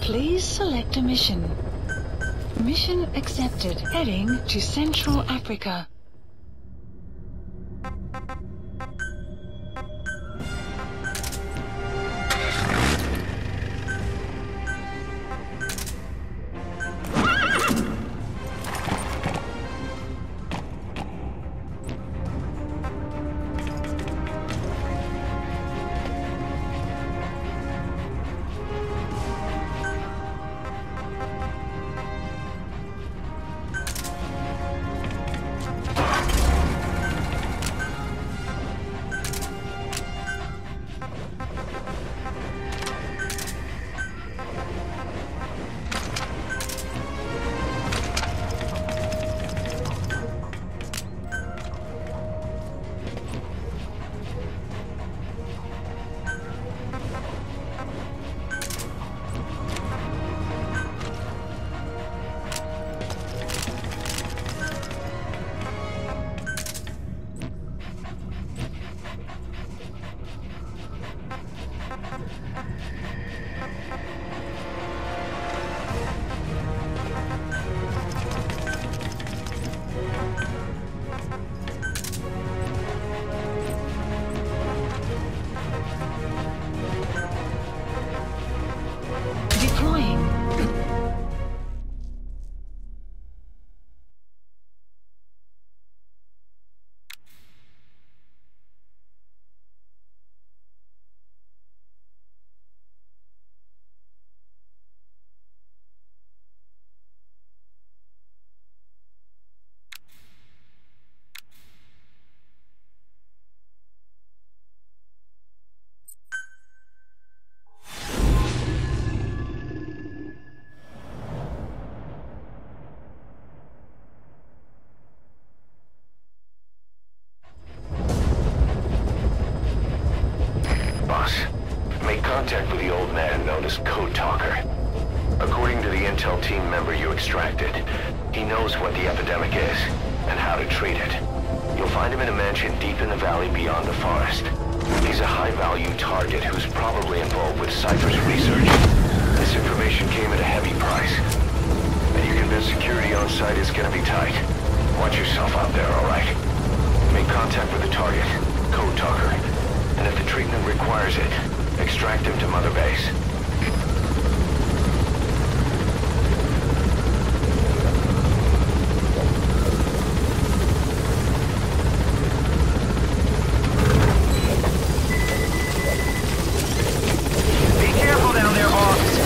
Please select a mission. Mission accepted. Heading to Central Africa. Contact with the old man known as Code Talker. According to the intel team member you extracted, he knows what the epidemic is and how to treat it. You'll find him in a mansion deep in the valley beyond the forest. He's a high-value target who's probably involved with Cypher's research. This information came at a heavy price. And you convinced security on site is gonna be tight. Watch yourself out there, alright? Make contact with the target, Code Talker. And if the treatment requires it, extract him to Mother Base. Be careful down there, Hawks.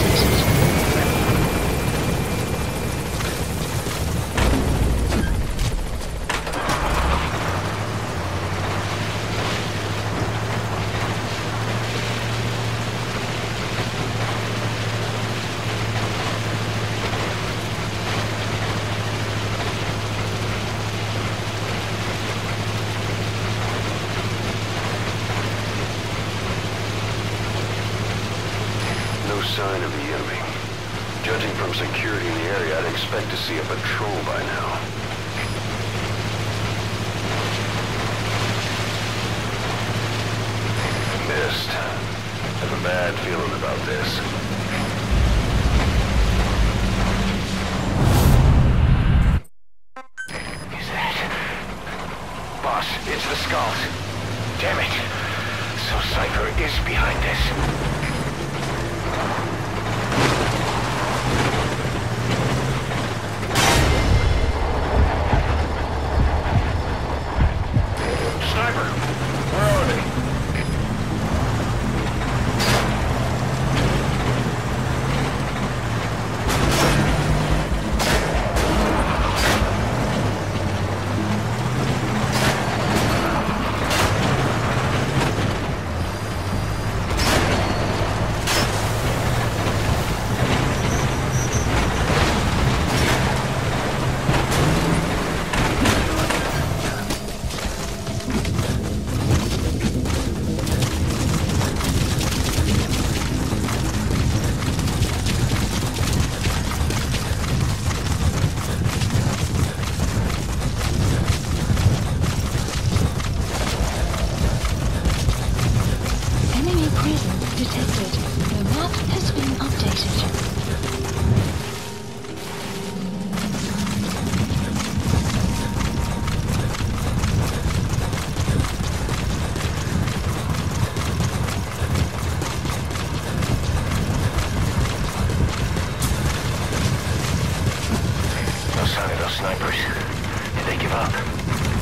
Sign of the enemy. Judging from security in the area, I'd expect to see a patrol by now. Missed. Have a bad feeling about this. Is that... Boss, it's the Skulls. Damn it. So Cypher is behind this.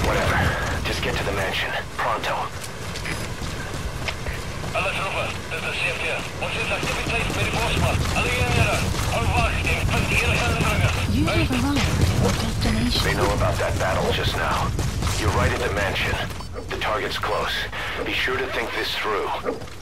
Whatever. Just get to the mansion. Pronto. Alla trupper, das ist sehr fair. Uns ist Aktivität mit dem Osman. Alle Jäger, aufwacht, den könnt ihr heranbringen. You have arrived at your destination. They know about that battle just now. You're right at the mansion. The target's close. Be sure to think this through.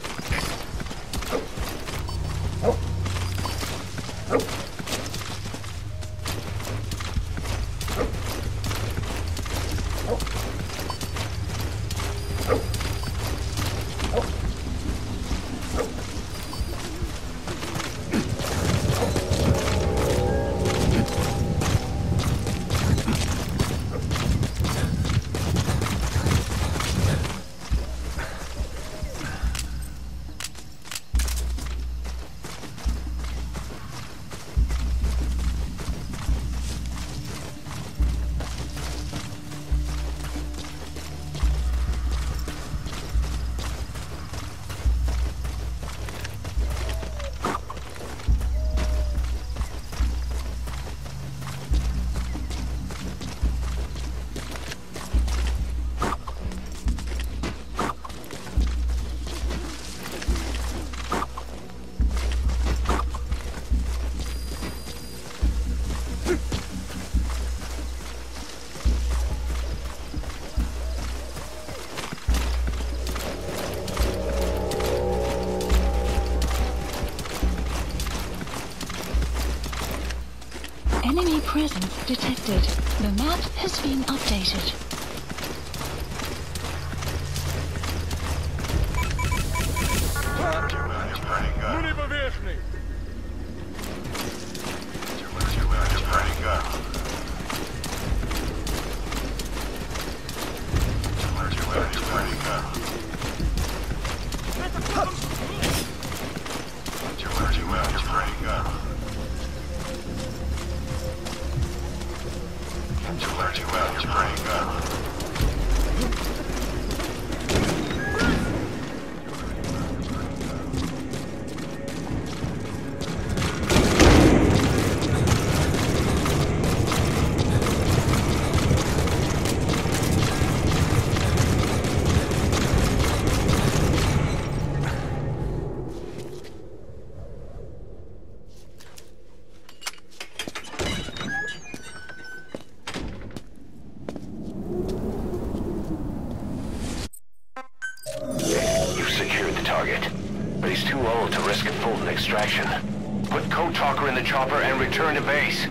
Enemy presence detected. The map has been updated. But he's too old to risk a full extraction. Put Code Talker in the chopper and return to base.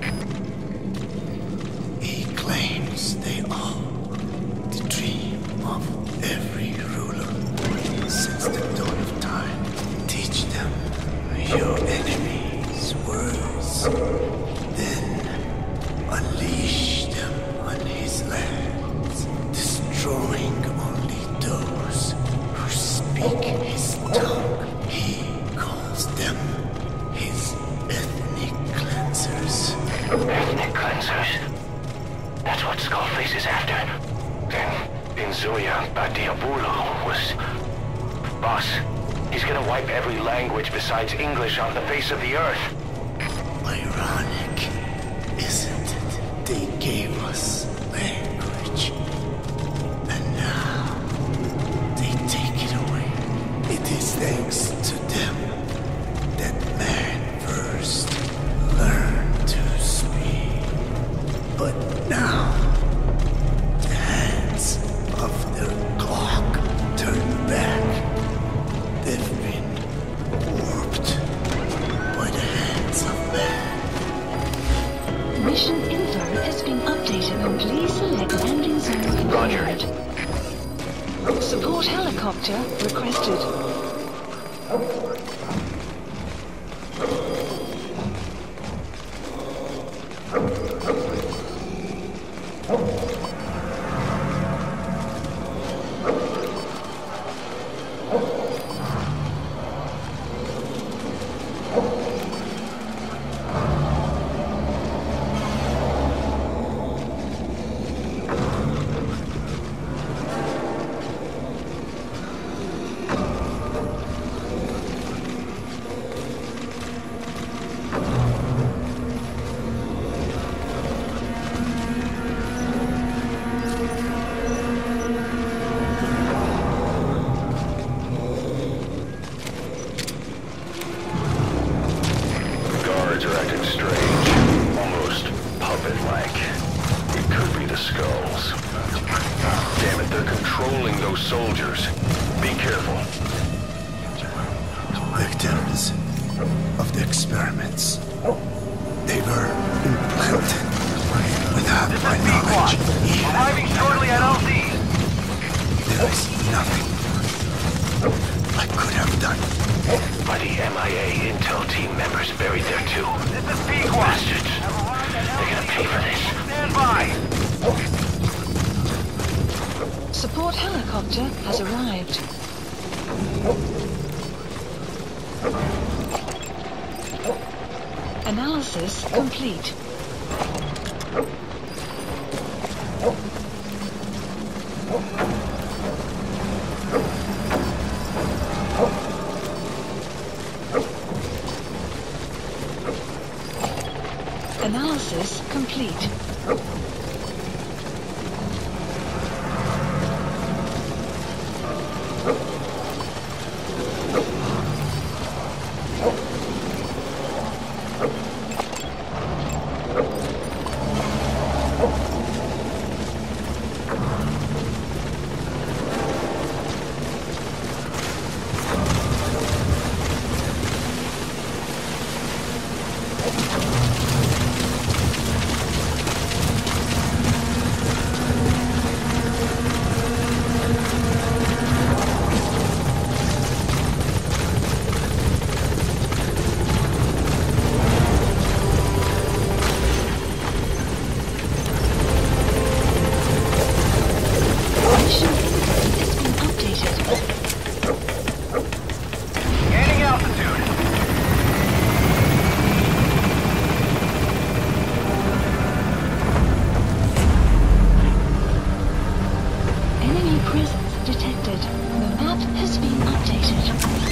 He claims they are the dream of every ruler since the dawn of time. Teach them your enemy's words, then unleash them on his lands, destroying only those who speak his tongue. He calls them his ethnic cleansers. Ethnic cleansers? That's what Skullface is after. Then Inzuya Badiabulu was... Boss, he's gonna wipe every language besides English on the face of the earth. Ironic, isn't it? They gave us language, and now they take it away. It is thanks to them that man first learned to speak. But now, the hands of the clock turn back. They've been warped by the hands of man. Mission info has been updated and please select landing zone confirmed. Support helicopter requested. soldiers. Be careful. Victims of the experiments. They were implanted without my knowledge. Arriving shortly at LZ. There is nothing I could have done. Are the MIA intel team members buried there too? This is Pequod. Bastards. They're gonna pay for this. Stand by. Support helicopter has arrived. Analysis complete. Analysis complete. Gaining altitude. Enemy presence detected. The map has been updated.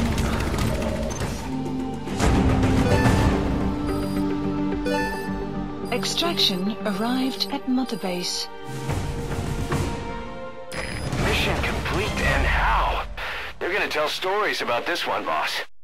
Extraction arrived at Mother Base. Mission complete, and how? They're gonna tell stories about this one, boss.